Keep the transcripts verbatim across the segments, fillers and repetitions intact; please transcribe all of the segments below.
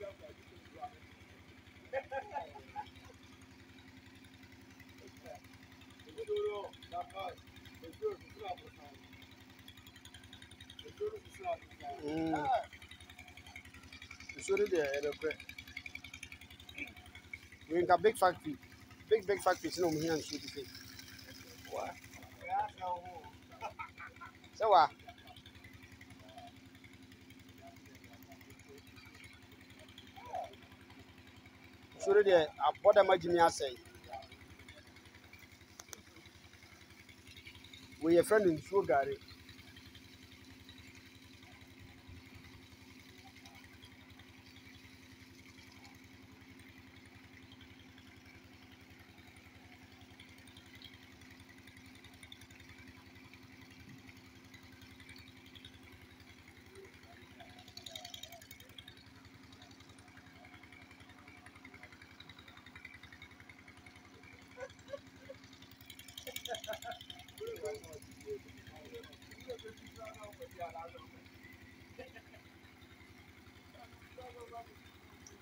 Mm. Sorry there, we got big factory, big big factory. No, here and shoot it. So what? Sorry there, I bought a Jimmy. I say we a friend in Sugar.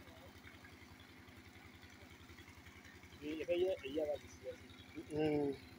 Mm.